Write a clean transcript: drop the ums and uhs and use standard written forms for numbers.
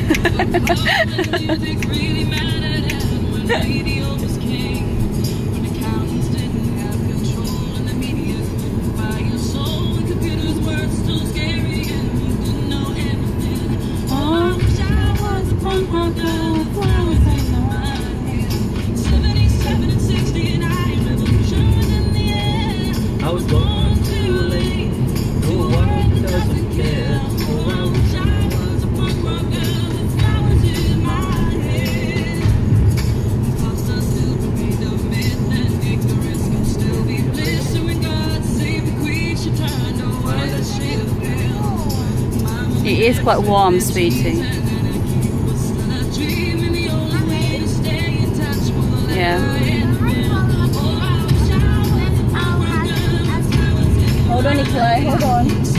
I was born too late. No one doesn't care. It is quite warm, sweetie. Yeah. Hold on, Nikolai, hold on.